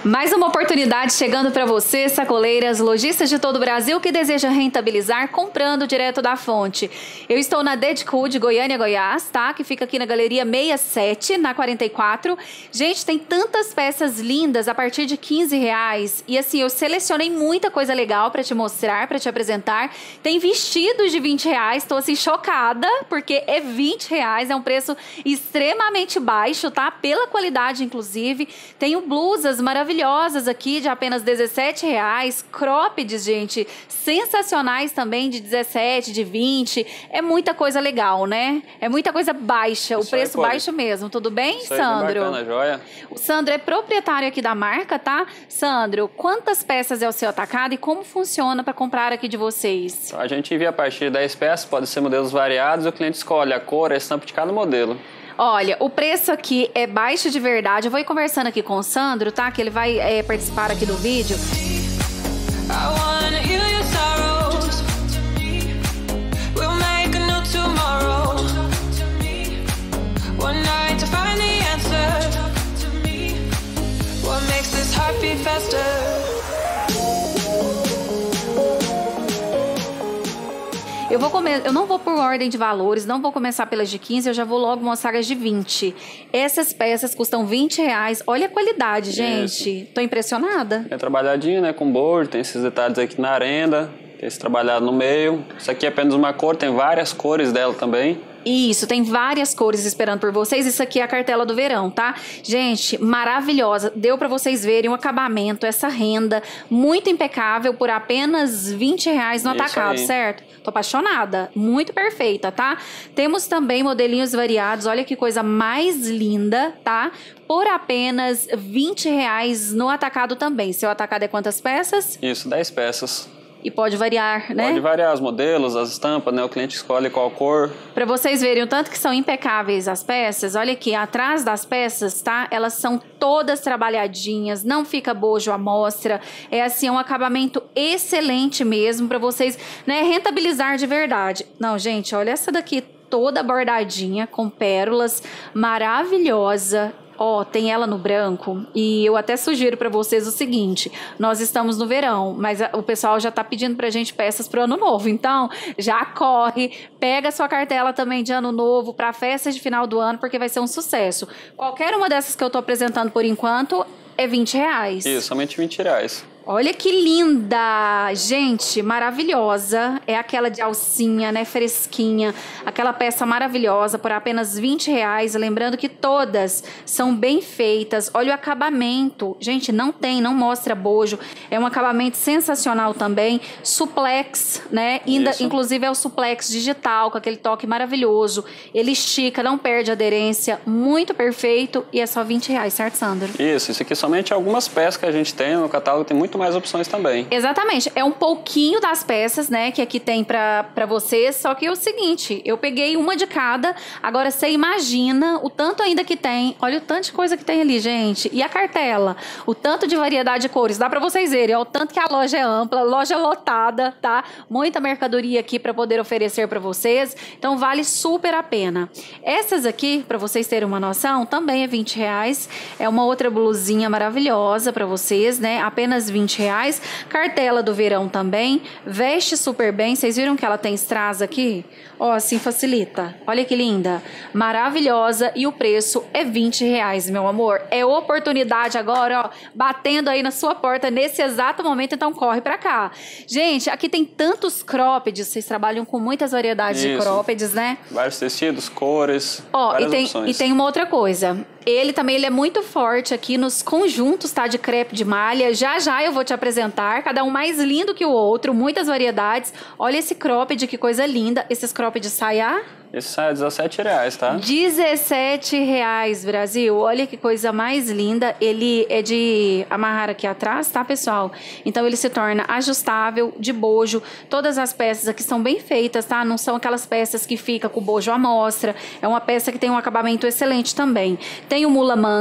Mais uma oportunidade chegando para você, sacoleiras, lojistas de todo o Brasil que deseja rentabilizar comprando direto da fonte. Eu estou na Dedcool de Goiânia, Goiás, tá? Que fica aqui na Galeria 67, na 44. Gente, tem tantas peças lindas a partir de R$15. E assim, eu selecionei muita coisa legal para te mostrar, para te apresentar. Tem vestidos de R$20, estou assim chocada, porque é R$20, é um preço extremamente baixo, tá? Pela qualidade, inclusive. Tenho blusas maravilhosas aqui de apenas R$17, croppeds, gente, sensacionais também de 17, de 20, é muita coisa legal, né? É muita coisa baixa, o preço baixo mesmo, tudo bem, Sandro? Bem bacana, joia. O Sandro é proprietário aqui da marca, tá? Sandro, quantas peças é o seu atacado e como funciona para comprar aqui de vocês? A gente envia a partir de 10 peças, pode ser modelos variados, o cliente escolhe a cor, a estampa de cada modelo. Olha, o preço aqui é baixo de verdade. Eu vou ir conversando aqui com o Sandro, tá? Que ele vai participar aqui do vídeo. Eu não vou por ordem de valores, não vou começar pelas de 15, eu já vou logo mostrar as de 20. Essas peças custam R$20. Olha a qualidade, gente. Isso. Tô impressionada. É trabalhadinho, né, com bordo, tem esses detalhes aqui na arenda, tem esse trabalhado no meio. Isso aqui é apenas uma cor, tem várias cores dela também. Isso, tem várias cores esperando por vocês. Isso aqui é a cartela do verão, tá? Gente, maravilhosa. Deu pra vocês verem o acabamento, essa renda muito impecável por apenas R$20 no atacado, certo? Tô apaixonada. Muito perfeita, tá? Temos também modelinhos variados. Olha que coisa mais linda, tá? Por apenas R$20 no atacado também. Seu atacado é quantas peças? Isso, 10 peças. E pode variar, né? Pode variar os modelos, as estampas, né? O cliente escolhe qual cor. Para vocês verem o tanto que são impecáveis as peças, olha aqui, atrás das peças, tá? Elas são todas trabalhadinhas, não fica bojo à mostra. É assim, um acabamento excelente mesmo para vocês, né, rentabilizar de verdade. Não, gente, olha essa daqui toda bordadinha com pérolas, maravilhosa. Ó, tem ela no branco e eu até sugiro para vocês o seguinte, nós estamos no verão, mas o pessoal já tá pedindo pra gente peças pro ano novo, então já corre, pega a sua cartela também de ano novo pra festa de final do ano, porque vai ser um sucesso. Qualquer uma dessas que eu tô apresentando por enquanto é R$20. Isso, somente R$20. Olha que linda, gente, maravilhosa, é aquela de alcinha, né, fresquinha, aquela peça maravilhosa por apenas R$20, lembrando que todas são bem feitas. Olha o acabamento, gente, não mostra bojo, é um acabamento sensacional também, suplex, né, inclusive é o suplex digital, com aquele toque maravilhoso, ele estica, não perde aderência, muito perfeito e é só R$20, certo, Sandro? Isso aqui somente algumas peças que a gente tem no catálogo, tem muito mais opções também. Exatamente, é um pouquinho das peças, né, que aqui tem pra vocês, só que é o seguinte, eu peguei uma de cada, agora você imagina o tanto ainda que tem, olha o tanto de coisa que tem ali, gente, e a cartela, o tanto de variedade de cores, dá pra vocês verem, ó, o tanto que a loja é ampla, loja lotada, tá? Muita mercadoria aqui pra poder oferecer pra vocês, então vale super a pena. Essas aqui, pra vocês terem uma noção, também é R$20, é uma outra blusinha maravilhosa pra vocês, né, apenas R$20. Cartela do verão também, veste super bem, vocês viram que ela tem strass aqui? Ó, assim facilita, olha que linda, maravilhosa e o preço é R$20, meu amor, é oportunidade agora, ó, batendo aí na sua porta nesse exato momento, então corre pra cá. Gente, aqui tem tantos croppeds, vocês trabalham com muitas variedades de croppeds, né? Vários tecidos, cores, várias opções. E tem uma outra coisa, ele é muito forte aqui nos conjuntos, tá? De crepe de malha. Já eu vou te apresentar. Cada um mais lindo que o outro. Muitas variedades. Olha esse cropped, que coisa linda. Esses cropped saia... Esse sai R$17, tá? R$17, Brasil. Olha que coisa mais linda. Ele é de amarrar aqui atrás, tá, pessoal? Então, ele se torna ajustável, de bojo. Todas as peças aqui são bem feitas, tá? Não são aquelas peças que fica com o bojo à mostra. É uma peça que tem um acabamento excelente também. Tem o mula manga,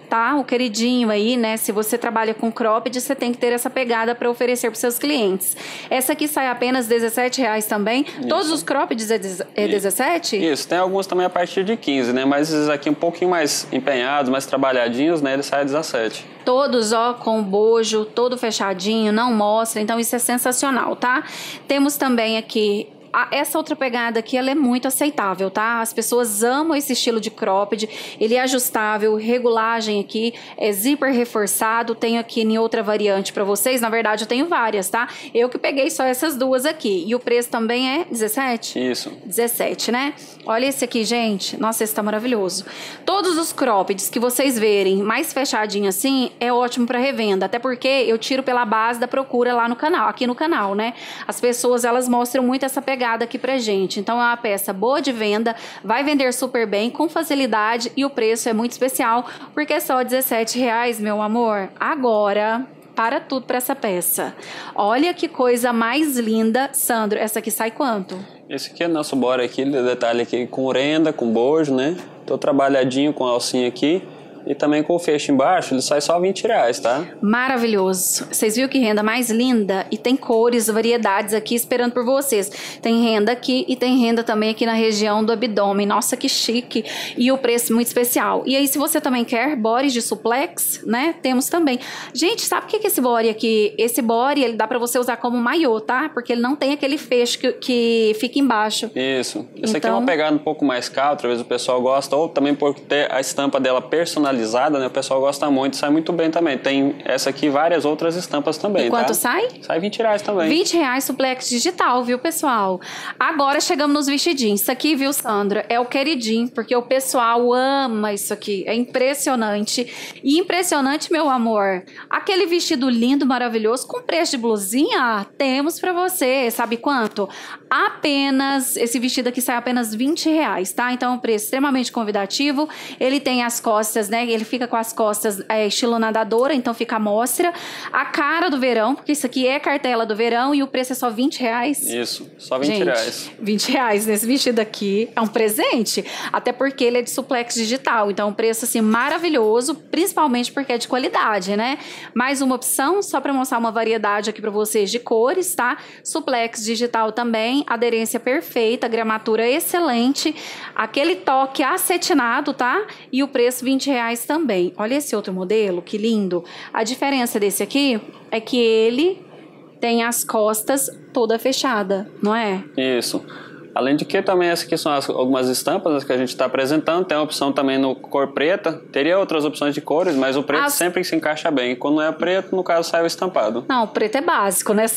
tá? O queridinho aí, né? Se você trabalha com cropped, você tem que ter essa pegada para oferecer para seus clientes. Essa aqui sai apenas R$17 também. Isso. Todos os croppeds é 17? Isso, tem alguns também a partir de 15, né? Mas esses aqui um pouquinho mais empenhados, mais trabalhadinhos, né? Eles saem a 17. Todos, ó, com bojo, todo fechadinho, não mostra. Então, isso é sensacional, tá? Temos também aqui... Essa outra pegada aqui, ela é muito aceitável, tá? As pessoas amam esse estilo de cropped. Ele é ajustável, regulagem aqui, é zíper reforçado. Tenho aqui em outra variante pra vocês. Na verdade, eu tenho várias, tá? Eu que peguei só essas duas aqui. E o preço também é 17? Isso. 17, né? Olha esse aqui, gente. Nossa, esse tá maravilhoso. Todos os croppeds que vocês verem mais fechadinho assim, é ótimo pra revenda. Até porque eu tiro pela base da procura lá no canal, aqui no canal, né? As pessoas, elas mostram muito essa pegada aqui pra gente. Então é uma peça boa de venda, vai vender super bem, com facilidade, e o preço é muito especial, porque é só R$17, meu amor. Agora, para tudo pra essa peça. Olha que coisa mais linda. Sandro, essa aqui sai quanto? Esse aqui é nosso bora aqui, detalhe aqui com renda, com bojo, né? Tô trabalhadinho com a alcinha aqui. E também com o fecho embaixo, ele sai só R$20, tá? Maravilhoso. Vocês viram que renda mais linda? E tem cores, variedades aqui esperando por vocês. Tem renda aqui e tem renda também aqui na região do abdômen. Nossa, que chique. E o preço muito especial. E aí, se você também quer bores de suplex, né? Temos também. Gente, sabe o que é esse body aqui? Esse body, ele dá pra você usar como maiô, tá? Porque ele não tem aquele fecho que fica embaixo. Isso. Esse aqui é uma pegada um pouco mais cara, outra vez o pessoal gosta. Ou também por ter a estampa dela personalizada, né? O pessoal gosta muito, sai muito bem também. Tem essa aqui e várias outras estampas também, e quanto tá? sai? Sai R$20 também. R$20 suplex digital, viu, pessoal? Agora chegamos nos vestidinhos. Isso aqui, viu, Sandra? É o queridinho, porque o pessoal ama isso aqui. É impressionante. E impressionante, meu amor. Aquele vestido lindo, maravilhoso, com preço de blusinha, temos pra você. Sabe quanto? Apenas, esse vestido aqui sai apenas R$20, tá? Então é um preço extremamente convidativo. Ele tem as costas, né? Ele fica com as costas estilo nadadora, então fica à mostra. A cara do verão, porque isso aqui é cartela do verão e o preço é só R$20. Isso, só R$20. R$20 nesse vestido aqui é um presente, até porque ele é de suplex digital, então um preço assim maravilhoso, principalmente porque é de qualidade, né? Mais uma opção, só para mostrar uma variedade aqui para vocês de cores, tá? Suplex digital também, aderência perfeita, gramatura excelente, aquele toque acetinado, tá? E o preço R$20 também. Olha esse outro modelo, que lindo. A diferença desse aqui é que ele tem as costas toda fechada, não é? Isso. Além de que também essas aqui são algumas estampas que a gente está apresentando. Tem a opção também no cor preta. Teria outras opções de cores, mas o preto sempre se encaixa bem. Quando não é preto, no caso, sai o estampado. Não, o preto é básico, né?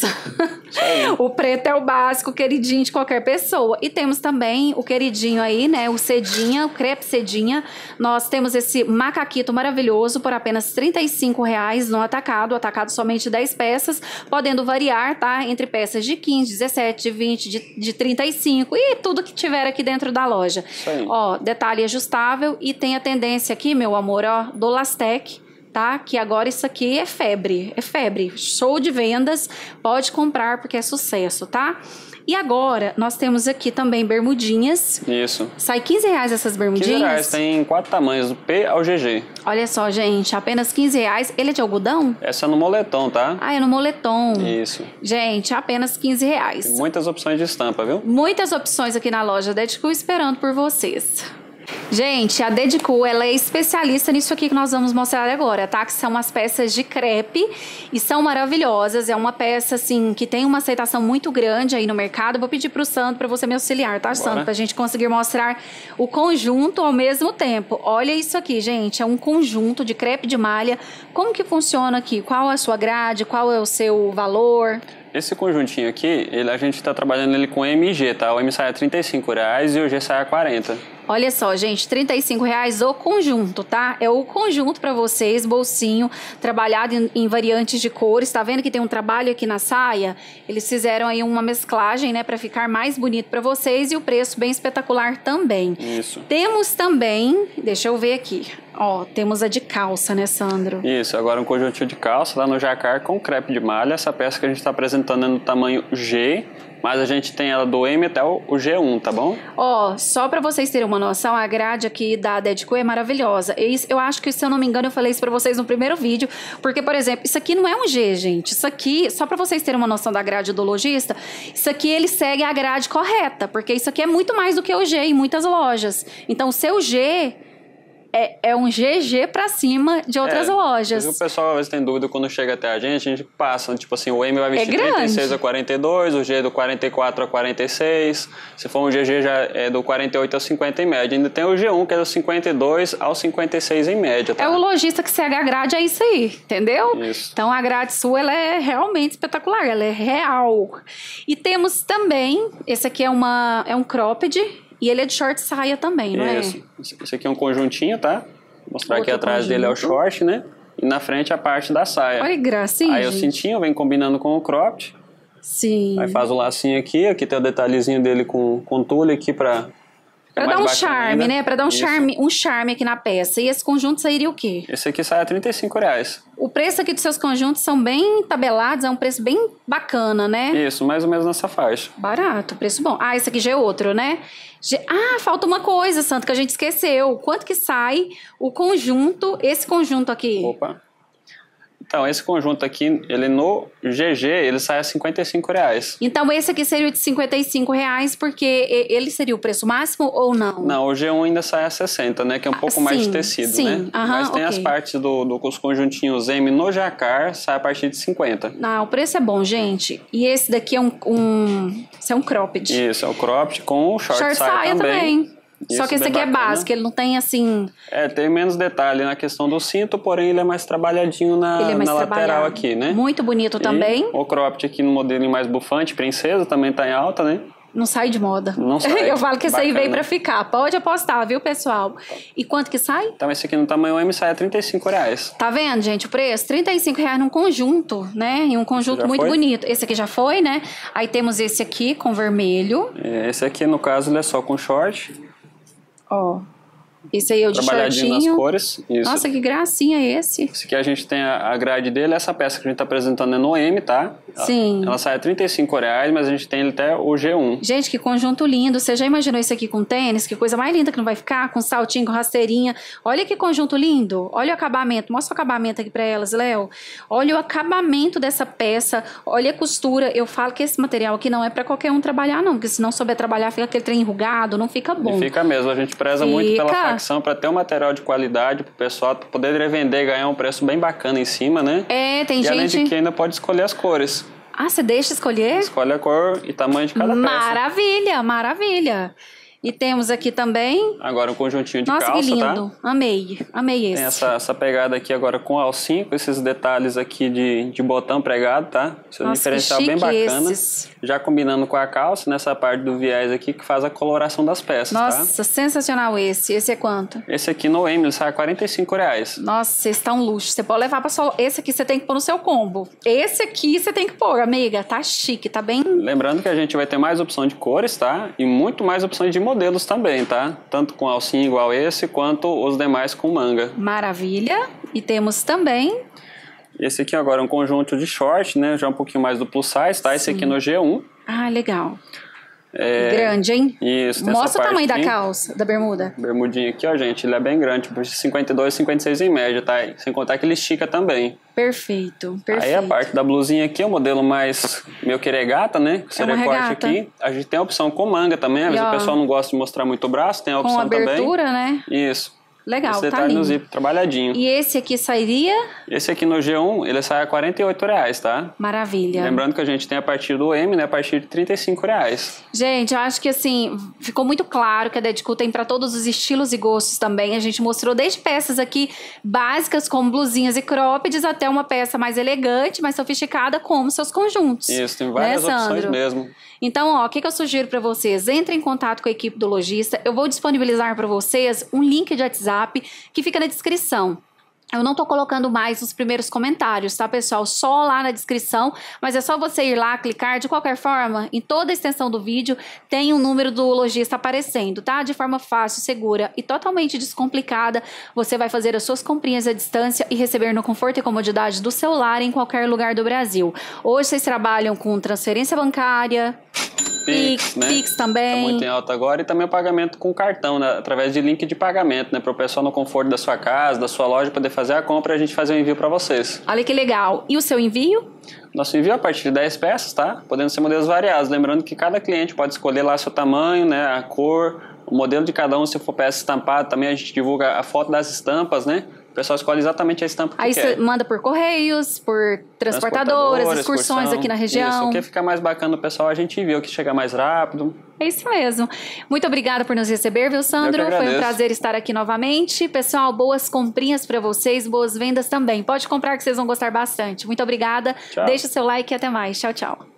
O preto é o básico, queridinho de qualquer pessoa. E temos também o queridinho aí, né? O sedinha, o crepe sedinha. Nós temos esse macaquito maravilhoso por apenas R$35 no atacado. Atacado somente 10 peças, podendo variar, tá? Entre peças de 15, 17, de 20, de 35 e tudo que tiver aqui dentro da loja. Ó, detalhe ajustável e tem a tendência aqui, meu amor, ó, do Lastec, tá? Que agora isso aqui é febre, show de vendas, pode comprar porque é sucesso, tá? E agora, nós temos aqui também bermudinhas. Isso. Sai R$15 essas bermudinhas? R$15, tem 4 tamanhos, do P ao GG. Olha só, gente, apenas R$15. Ele é de algodão? Essa é no moletom, tá? Ah, é no moletom. Isso. Gente, apenas R$15. Tem muitas opções de estampa, viu? Muitas opções aqui na loja Dedicool esperando por vocês. Gente, a Dedicool, ela é especialista nisso aqui que nós vamos mostrar agora, tá? Que são as peças de crepe e são maravilhosas. É uma peça, assim, que tem uma aceitação muito grande aí no mercado. Eu vou pedir pro Sandro pra você me auxiliar, tá, Sandro? Pra gente conseguir mostrar o conjunto ao mesmo tempo. Olha isso aqui, gente. É um conjunto de crepe de malha. Como que funciona aqui? Qual é a sua grade? Qual é o seu valor? Esse conjuntinho aqui, a gente está trabalhando ele com MG, tá? O M sai a R$35 e o G sai a 40. Olha só, gente, R$35 o conjunto, tá? É o conjunto pra vocês, bolsinho, trabalhado em variantes de cores. Tá vendo que tem um trabalho aqui na saia? Eles fizeram aí uma mesclagem, né, pra ficar mais bonito pra vocês e o preço bem espetacular também. Isso. Temos também, deixa eu ver aqui, ó, temos a de calça, né, Sandro? Isso, agora um conjuntinho de calça lá no jacquard com crepe de malha. Essa peça que a gente tá apresentando é no tamanho G. mas a gente tem ela do M até o G1, tá bom? Ó, só pra vocês terem uma noção, a grade aqui da Dedico é maravilhosa. Eu acho que, se eu não me engano, eu falei isso pra vocês no primeiro vídeo, porque, por exemplo, isso aqui não é um G, gente. Isso aqui, só pra vocês terem uma noção da grade do lojista, isso aqui ele segue a grade correta, porque isso aqui é muito mais do que o G em muitas lojas. Então, o seu G é um GG pra cima de outras lojas. O pessoal às vezes tem dúvida quando chega até a gente passa, tipo assim, o M vai vestir 36 a 42, o G é do 44 a 46, se for um GG já é do 48 a 50 em média. Ainda tem o G1 que é do 52 ao 56 em média, tá? É o lojista que segue a grade, é isso aí, entendeu? Isso. Então a grade sua, ela é realmente espetacular, ela é real. E temos também, esse aqui é um cropped, e ele é de short saia também, não é? Isso. Esse aqui é um conjuntinho, tá? Vou mostrar Outro aqui atrás dele é o short, né? E na frente a parte da saia. Olha que gracinha, Aí o cintinho vem combinando com o cropped. Sim. Aí faz o lacinho aqui tem o detalhezinho dele com tule aqui pra dar um charme, ainda, né? Pra dar um charme aqui na peça. E esse conjunto sairia o quê? Esse aqui sai a R$35. O preço aqui dos seus conjuntos são bem tabelados, é um preço bem bacana, né? Isso, mais ou menos nessa faixa. Barato, preço bom. Ah, esse aqui já é outro, né? Falta uma coisa, Santo, que a gente esqueceu. Quanto que sai o conjunto, esse conjunto aqui? Opa. Então, esse conjunto aqui, ele no GG, ele sai a R$55. Então, esse aqui seria o de R$55, porque ele seria o preço máximo ou não? Não, o G1 ainda sai a 60, né? Que é um pouco mais de tecido, né? Mas tem as partes dos conjuntinhos M no jacar, sai a partir de 50. Não, o preço é bom, gente. E esse daqui é esse é um cropped. Isso, é o cropped com o short saia também. Só que esse aqui é básico, ele não tem assim... tem menos detalhe na questão do cinto, porém ele é mais trabalhadinho na lateral aqui, né? Muito bonito também. O cropped aqui no modelinho mais bufante, princesa, também tá em alta, né? Não sai de moda. Não sai. Eu falo que esse aí veio pra ficar. Pode apostar, viu, pessoal? E quanto que sai? Então esse aqui no tamanho M sai a R$35. Tá vendo, gente, o preço? R$35 num conjunto, né? E um conjunto muito bonito. Esse aqui já foi, né? Aí temos esse aqui com vermelho. Esse aqui, no caso, ele é só com short. Ó, esse aí é o de trabalhadinho shortinho. nas cores. Isso. Nossa, que gracinha esse. Esse aqui a gente tem a grade dele, essa peça que a gente tá apresentando é no M, tá? Sim. Ela sai a R$35, mas a gente tem ele até o G1. Gente, que conjunto lindo. Você já imaginou isso aqui com tênis? Que coisa mais linda que não vai ficar? Com saltinho, com rasteirinha. Olha que conjunto lindo. Olha o acabamento. Mostra o acabamento aqui pra elas, Léo. Olha o acabamento dessa peça. Olha a costura. Eu falo que esse material aqui não é pra qualquer um trabalhar, não. Porque se não souber trabalhar, fica aquele trem enrugado, não fica bom. E fica mesmo. A gente preza muito pela facção pra ter um material de qualidade pro pessoal poder vender e ganhar um preço bem bacana em cima, né? Tem gente... além de que ainda pode escolher as cores. Ah, você deixa escolher? Escolhe a cor e tamanho de cada peça. Maravilha, maravilha. E temos aqui também... Agora um conjuntinho de calça, tá? Nossa, que lindo. Tá? Amei esse. Tem essa pegada aqui agora com alcinho, com esses detalhes aqui de botão pregado, tá? Esse é um diferencial bem bacana. Já combinando com a calça, nessa parte do viés aqui, que faz a coloração das peças, Nossa, sensacional esse. Esse é quanto? Esse aqui no M, ele sai a R$45. Nossa, esse tá um luxo. Você pode levar pra sua... Esse aqui você tem que pôr no seu combo. Esse aqui você tem que pôr, amiga. Tá chique, tá bem... Lembrando que a gente vai ter mais opção de cores, tá? E muito mais opções de modelos também, tá? Tanto com alcinho igual esse, quanto os demais com manga. Maravilha. E temos também... Esse aqui agora é um conjunto de short, né? Já um pouquinho mais do plus size, tá? Esse aqui no G1. Ah, legal. Grande, hein? Isso, tem Mostra o tamanho aqui. Da calça, da bermuda. Bermudinha aqui, ó, gente. Ele é bem grande, de 52, 56 em média, tá? Sem contar que ele estica também. Perfeito. Aí a parte da blusinha aqui é o modelo mais meio que regata, né? Esse recorte aqui. A gente tem a opção com manga também. Às vezes o pessoal não gosta de mostrar muito o braço, tem a opção também. Com abertura, né? Isso. Legal, esse detalhe no zíper, trabalhadinho. E esse aqui sairia? Esse aqui no G1, ele sai a R$48, tá? Maravilha. Lembrando que a gente tem a partir do M, né? A partir de R$35. Gente, eu acho que assim, ficou muito claro que a Dedico tem para todos os estilos e gostos também. A gente mostrou desde peças aqui básicas, como blusinhas e croppeds, até uma peça mais elegante, mais sofisticada, como seus conjuntos. Isso, tem várias opções mesmo. Então, ó, o que eu sugiro para vocês? Entrem em contato com a equipe do lojista. Eu vou disponibilizar para vocês um link de WhatsApp que fica na descrição. Eu não tô colocando mais os primeiros comentários, tá, pessoal? Só lá na descrição, mas é só você ir lá, clicar. De qualquer forma, em toda a extensão do vídeo, tem um número do lojista aparecendo, tá? De forma fácil, segura e totalmente descomplicada, você vai fazer as suas comprinhas à distância e receber no conforto e comodidade do celular em qualquer lugar do Brasil. Hoje vocês trabalham com transferência bancária, Pix, né? Pix também. Tá muito em alta agora. E também o pagamento com cartão, né? Através de link de pagamento, né? Para o pessoal no conforto da sua casa, da sua loja, poder fazer a compra e a gente fazer o envio para vocês. Olha que legal. E o seu envio? Nosso envio é a partir de 10 peças, tá? Podendo ser modelos variados. Lembrando que cada cliente pode escolher lá seu tamanho, né? A cor, o modelo de cada um. Se for peça estampada, também a gente divulga a foto das estampas, né? O pessoal escolhe exatamente a estampa que quer. Aí você manda por correios, por transportadoras, excursões aqui na região. Isso, o que fica mais bacana do pessoal, a gente envia o que chega mais rápido. É isso mesmo. Muito obrigada por nos receber, viu, Sandro? Foi um prazer estar aqui novamente. Pessoal, boas comprinhas para vocês, boas vendas também. Pode comprar que vocês vão gostar bastante. Muito obrigada. Tchau. Deixe o seu like e até mais. Tchau, tchau.